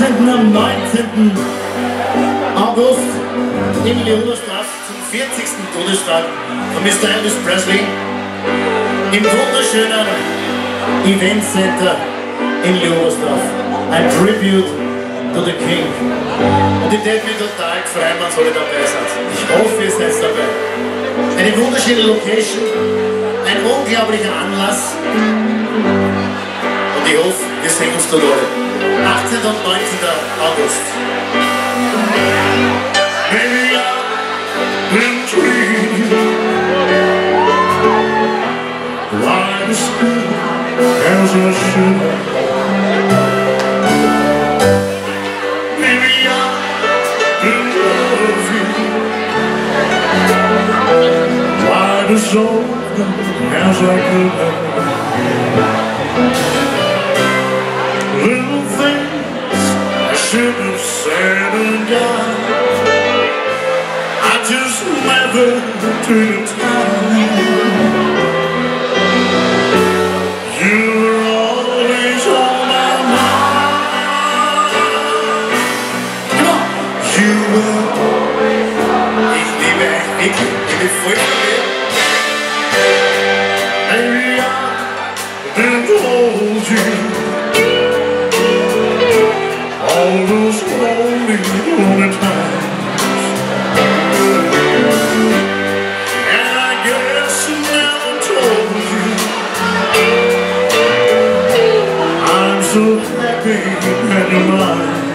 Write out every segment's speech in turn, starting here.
Am 19. August in Leonerstraße zum 40. Todestag von Mr. Elvis Presley im wunderschönen Event Center in Leonerstraße. Ein Tribute to the King. Und ich würde mich total freuen, wenn alle dabei sind. Ich hoffe, ihr seid dabei. Eine wunderschöne Location, ein unglaublicher Anlass. Und ich hoffe, wir sehen uns dort alle. 18. und 19. August. Maybe I've been dreaming like a school as I should. Maybe I've been loving like a soul as I could have. Little things I should have said and done, I just never took the time. You were always on my mind. Come on. You were. Ich liebe dich, ich bin voll von dir. Maybe I didn't hold you all those lonely, lonely times. And I guess I never told you I'm so happy that you're mine.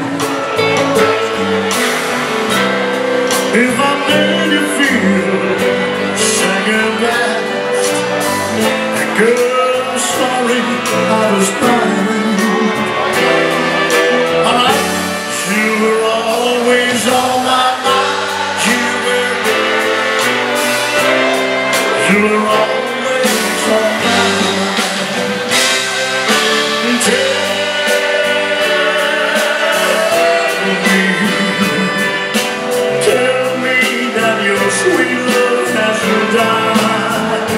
If I made you feel second best, girl, I'm sorry I was blind. You were always on my mind. You were always on my mind. Tell me that your sweet love hasn't died.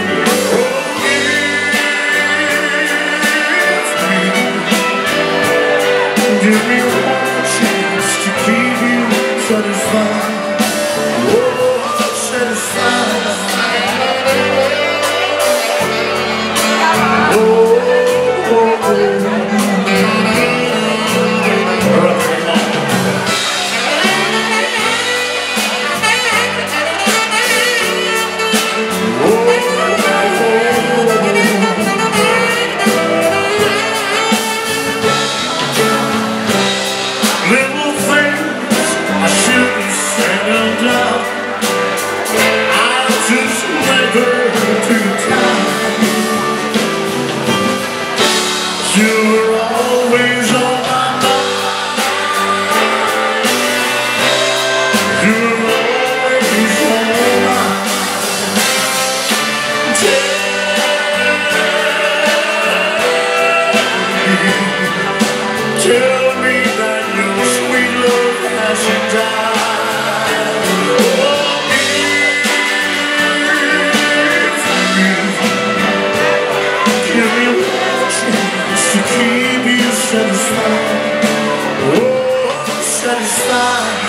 Oh, give me one chance to keep you satisfied. Oh, satisfied. Oh, oh, oh. You were always on my mind. You were always on my mind. Tell me that your sweet love hasn't died. Give me one chance to keep you satisfied. Oh, satisfied.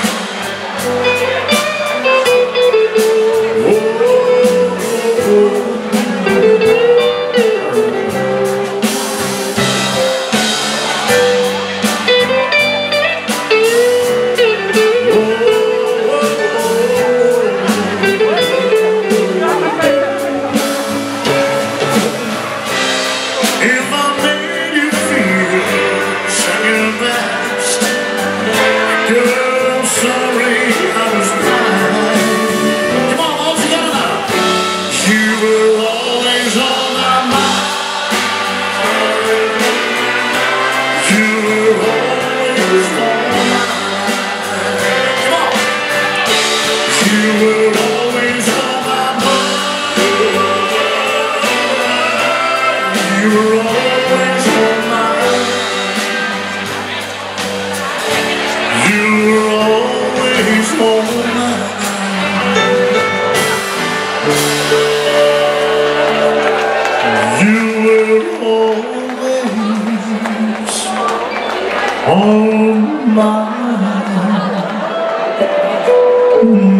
Girl, I'm sorry I was blind. Come on, all together now. You were always on my mind. You were always on my mind. Come on. You were always on my mind. You were always on my mind. You were always on my mind. You were always on Oh my